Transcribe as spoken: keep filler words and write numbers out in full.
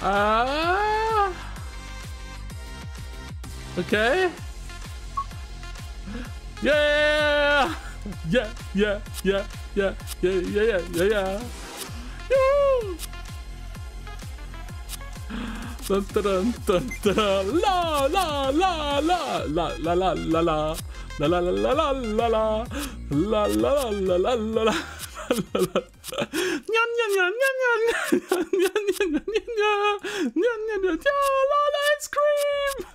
Ah. Okay. Yeah. Yeah, yeah, yeah, yeah, yeah, yeah, yeah, yeah, yeah. Juhu. Dun, dun, dun, dun. La, la, la, la, la, la, la, la, la. La la la la la la la la la la la la la la. Nyan nyan nyan nyan nyan nyan nyan nyan nyan nyan nyan nyan nyan. Ice cream.